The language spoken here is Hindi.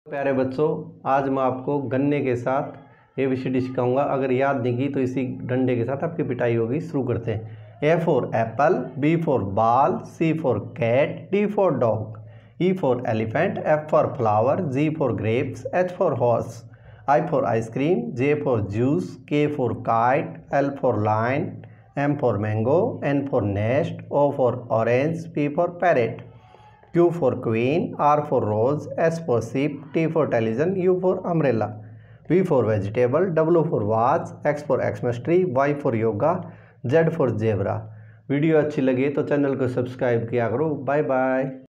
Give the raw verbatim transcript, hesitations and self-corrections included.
प्यारे बच्चों, आज मैं आपको गन्ने के साथ ए बी सी डी सिखाऊंगा। अगर याद नहीं की तो इसी डंडे के साथ आपकी पिटाई होगी। शुरू करते हैं। A for apple, B for ball, C for cat, D for dog, E for elephant, F for flower, G for grapes, H for horse, I for ice cream, J for juice, K for kite, L for line, M for mango, N for nest, O for orange, P for parrot, Q for queen, R for rose, S for sheep, T for television, U for umbrella, V for vegetable, W for watch, X for Xmas tree, Y for yoga, Z for zebra। Video अच्छी लगे तो चैनल को सब्सक्राइब किया करो। Bye bye.